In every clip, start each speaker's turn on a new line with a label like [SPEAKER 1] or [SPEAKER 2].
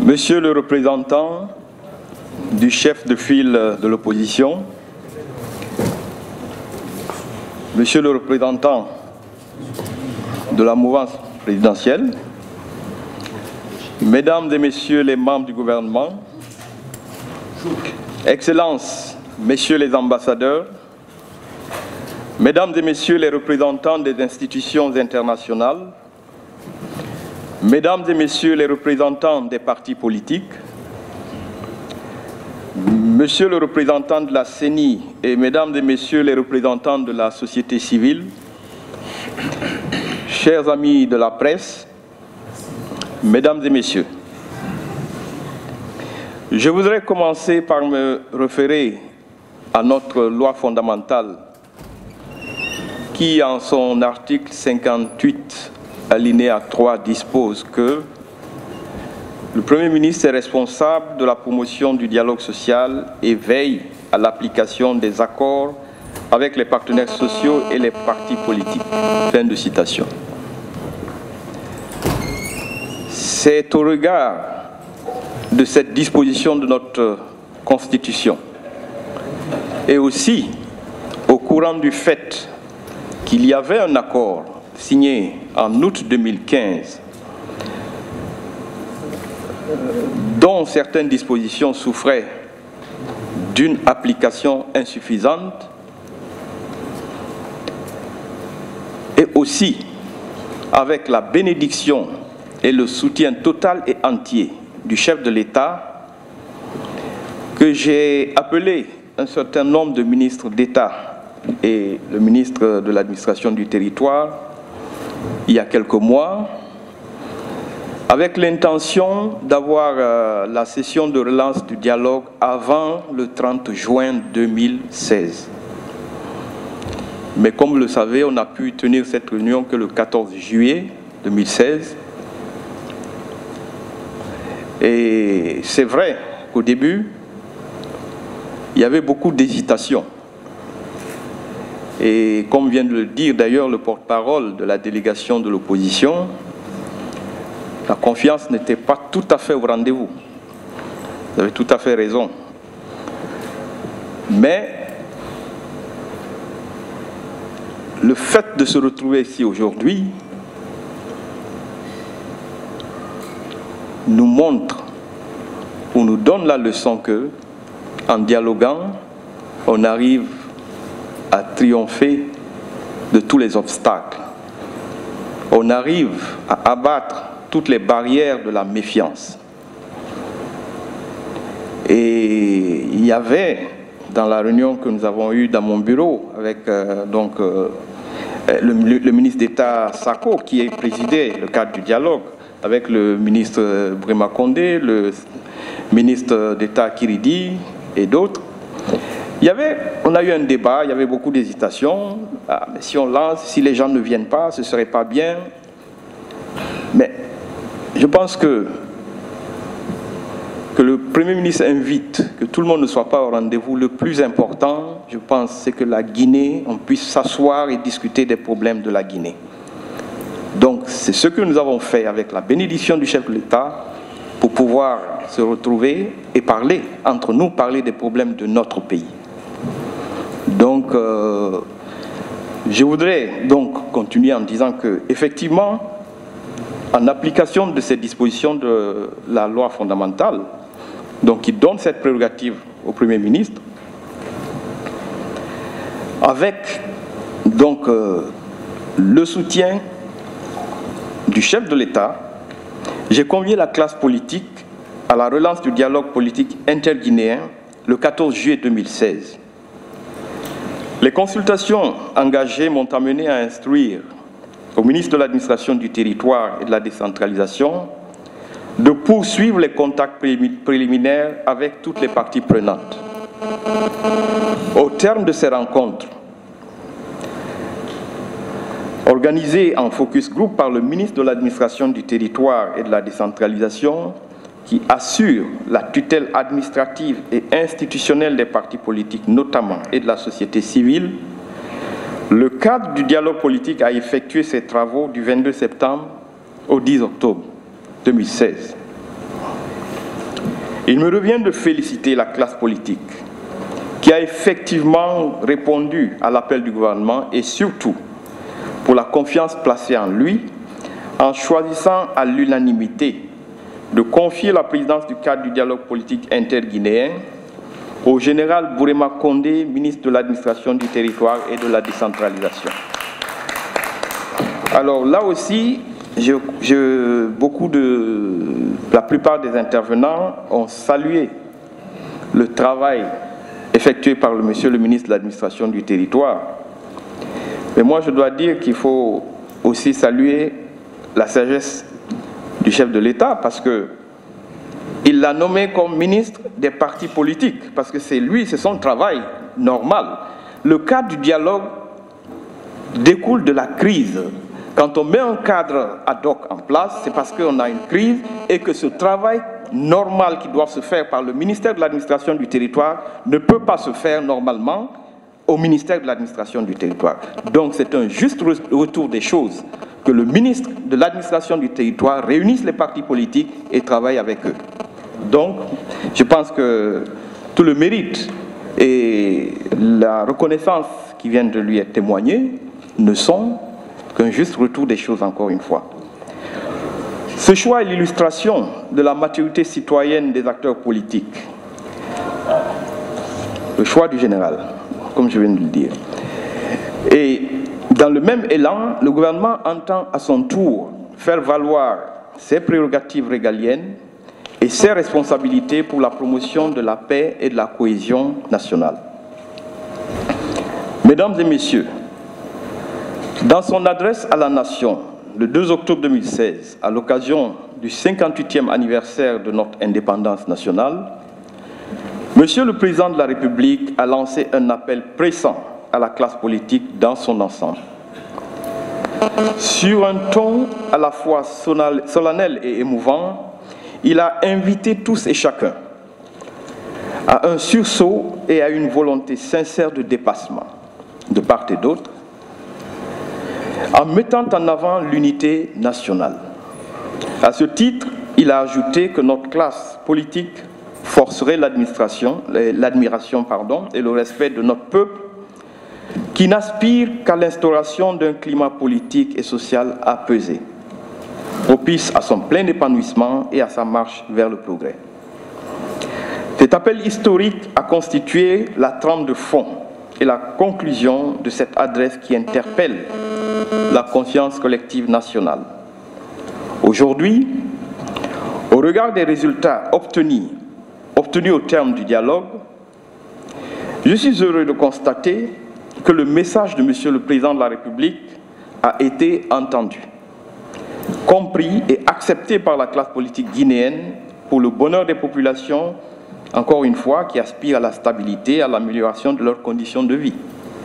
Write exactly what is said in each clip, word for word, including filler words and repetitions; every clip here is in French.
[SPEAKER 1] Monsieur le représentant du chef de file de l'opposition, Monsieur le représentant de la mouvance présidentielle, Mesdames et Messieurs les membres du gouvernement, Excellences, Messieurs les ambassadeurs, Mesdames et Messieurs les représentants des institutions internationales, Mesdames et Messieurs les représentants des partis politiques, Monsieur le représentant de la C E N I et Mesdames et Messieurs les représentants de la société civile, chers amis de la presse, Mesdames et Messieurs, je voudrais commencer par me référer à notre loi fondamentale qui, en son article cinquante-huit, alinéa trois, dispose que le Premier ministre est responsable de la promotion du dialogue social et veille à l'application des accords avec les partenaires sociaux et les partis politiques. Fin de citation. C'est au regard de cette disposition de notre Constitution et aussi au courant du fait qu'il y avait un accord signé en août deux mille quinze dont certaines dispositions souffraient d'une application insuffisante et aussi avec la bénédiction et le soutien total et entier du chef de l'État que j'ai appelé un certain nombre de ministres d'État et le ministre de l'administration du territoire il y a quelques mois avec l'intention d'avoir euh, la session de relance du dialogue avant le trente juin deux mille seize. Mais comme vous le savez, on a pu tenir cette réunion que le quatorze juillet deux mille seize. Et c'est vrai qu'au début, il y avait beaucoup d'hésitation. Et comme vient de le dire d'ailleurs le porte-parole de la délégation de l'opposition, la confiance n'était pas tout à fait au rendez-vous. Vous avez tout à fait raison. Mais le fait de se retrouver ici aujourd'hui nous montre ou nous donne la leçon que, en dialoguant, on arrive à triompher de tous les obstacles. On arrive à abattre toutes les barrières de la méfiance. Et il y avait, dans la réunion que nous avons eue dans mon bureau, avec euh, donc, euh, le, le ministre d'État Sako, qui a présidé le cadre du dialogue, avec le ministre Brema Condé, le ministre d'État Kiridi et d'autres. Il y avait, on a eu un débat, il y avait beaucoup d'hésitation. Ah, mais si on lance, si les gens ne viennent pas, ce ne serait pas bien. Mais je pense que, que le Premier ministre invite, que tout le monde ne soit pas au rendez-vous. Le plus important, je pense, c'est que la Guinée, on puisse s'asseoir et discuter des problèmes de la Guinée. Donc, c'est ce que nous avons fait avec la bénédiction du chef de l'État pour pouvoir se retrouver et parler, entre nous, parler des problèmes de notre pays. Donc, euh, je voudrais donc continuer en disant que, effectivement, en application de ces dispositions de la loi fondamentale, donc qui donne cette prérogative au Premier ministre, avec donc euh, le soutien du chef de l'État, j'ai convié la classe politique à la relance du dialogue politique interguinéen le quatorze juillet deux mille seize. Les consultations engagées m'ont amené à instruire au ministre de l'Administration du Territoire et de la Décentralisation de poursuivre les contacts préliminaires avec toutes les parties prenantes. Au terme de ces rencontres, organisé en focus group par le ministre de l'Administration du Territoire et de la Décentralisation, qui assure la tutelle administrative et institutionnelle des partis politiques notamment et de la société civile, le cadre du dialogue politique a effectué ses travaux du vingt-deux septembre au dix octobre deux mille seize. Il me revient de féliciter la classe politique qui a effectivement répondu à l'appel du gouvernement et surtout pour la confiance placée en lui en choisissant à l'unanimité de confier la présidence du cadre du dialogue politique interguinéen au général Bourema Condé, ministre de l'administration du territoire et de la décentralisation. Alors là aussi, je, je, beaucoup de, la plupart des intervenants ont salué le travail effectué par le monsieur le ministre de l'administration du territoire. Mais moi, je dois dire qu'il faut aussi saluer la sagesse du chef de l'État parce que il l'a nommé comme ministre des partis politiques, parce que c'est lui, c'est son travail normal. Le cadre du dialogue découle de la crise. Quand on met un cadre ad hoc en place, c'est parce qu'on a une crise et que ce travail normal qui doit se faire par le ministère de l'administration du territoire ne peut pas se faire normalement au ministère de l'administration du territoire. Donc c'est un juste retour des choses que le ministre de l'administration du territoire réunisse les partis politiques et travaille avec eux. Donc, je pense que tout le mérite et la reconnaissance qui viennent de lui être témoignés ne sont qu'un juste retour des choses encore une fois. Ce choix est l'illustration de la maturité citoyenne des acteurs politiques. Le choix du général, comme je viens de le dire. Et dans le même élan, le gouvernement entend à son tour faire valoir ses prérogatives régaliennes et ses responsabilités pour la promotion de la paix et de la cohésion nationale. Mesdames et messieurs, dans son adresse à la nation, le deux octobre deux mille seize, à l'occasion du cinquante-huitième anniversaire de notre indépendance nationale, Monsieur le Président de la République a lancé un appel pressant à la classe politique dans son ensemble. Sur un ton à la fois solennel et émouvant, il a invité tous et chacun à un sursaut et à une volonté sincère de dépassement, de part et d'autre, en mettant en avant l'unité nationale. À ce titre, il a ajouté que notre classe politique forcerait l'administration, l'admiration pardon, et le respect de notre peuple qui n'aspire qu'à l'instauration d'un climat politique et social apaisé, propice à son plein épanouissement et à sa marche vers le progrès. Cet appel historique a constitué la trame de fond et la conclusion de cette adresse qui interpelle la conscience collective nationale. Aujourd'hui, au regard des résultats obtenus, obtenus au terme du dialogue, je suis heureux de constater que le message de Monsieur le Président de la République a été entendu, compris et accepté par la classe politique guinéenne pour le bonheur des populations, encore une fois, qui aspirent à la stabilité et à l'amélioration de leurs conditions de vie.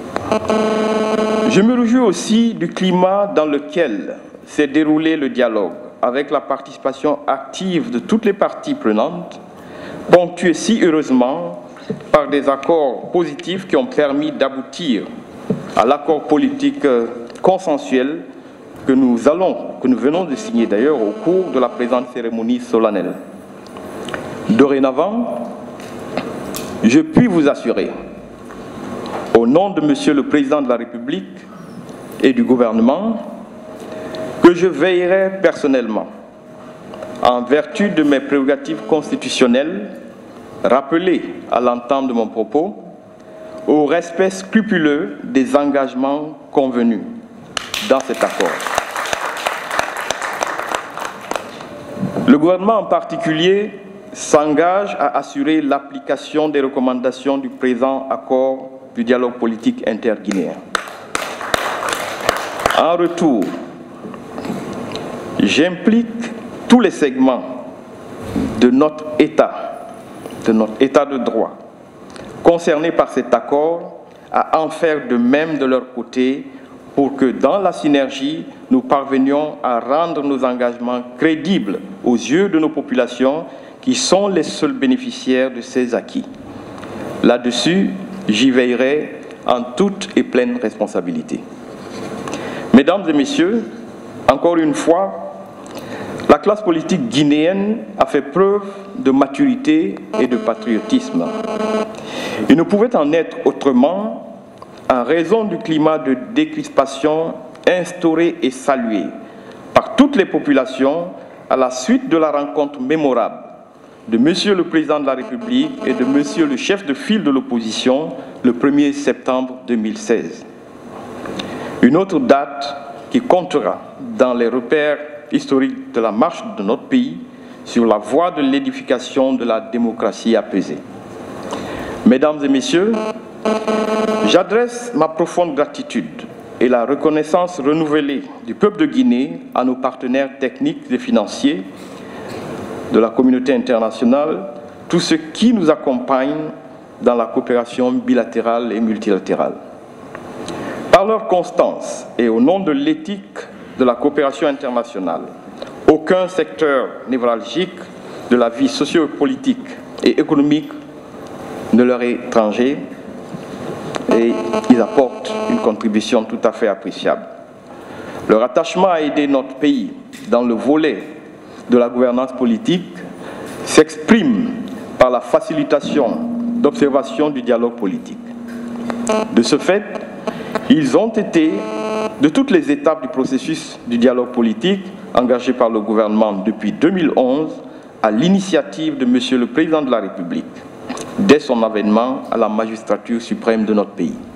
[SPEAKER 1] Je me réjouis aussi du climat dans lequel s'est déroulé le dialogue, avec la participation active de toutes les parties prenantes, ponctué si heureusement par des accords positifs qui ont permis d'aboutir à l'accord politique consensuel que nous allons, que nous venons de signer d'ailleurs au cours de la présente cérémonie solennelle. Dorénavant, je puis vous assurer, au nom de Monsieur le Président de la République et du gouvernement, que je veillerai personnellement, en vertu de mes prérogatives constitutionnelles, rappelées à l'entame de mon propos, au respect scrupuleux des engagements convenus dans cet accord. Le gouvernement en particulier s'engage à assurer l'application des recommandations du présent accord du dialogue politique interguinéen. En retour, j'implique tous les segments de notre État, de notre État de droit, concernés par cet accord, à en faire de même de leur côté pour que dans la synergie, nous parvenions à rendre nos engagements crédibles aux yeux de nos populations qui sont les seuls bénéficiaires de ces acquis. Là-dessus, j'y veillerai en toute et pleine responsabilité. Mesdames et messieurs, encore une fois, La classe politique guinéenne a fait preuve de maturité et de patriotisme. Il ne pouvait en être autrement en raison du climat de décrispation instauré et salué par toutes les populations à la suite de la rencontre mémorable de Monsieur le Président de la République et de Monsieur le chef de file de l'opposition le premier septembre deux mille seize. Une autre date qui comptera dans les repères historiques de la marche de notre pays sur la voie de l'édification de la démocratie apaisée. Mesdames et messieurs, j'adresse ma profonde gratitude et la reconnaissance renouvelée du peuple de Guinée à nos partenaires techniques et financiers de la communauté internationale, tous ceux qui nous accompagnent dans la coopération bilatérale et multilatérale. Par leur constance et au nom de l'éthique de la coopération internationale, aucun secteur névralgique de la vie socio-politique et économique ne leur est étranger et ils apportent une contribution tout à fait appréciable. Leur attachement à aider notre pays dans le volet de la gouvernance politique s'exprime par la facilitation d'observation du dialogue politique. De ce fait, ils ont été, de toutes les étapes du processus du dialogue politique engagé par le gouvernement depuis deux mille onze, à l'initiative de Monsieur le Président de la République, dès son avènement à la magistrature suprême de notre pays.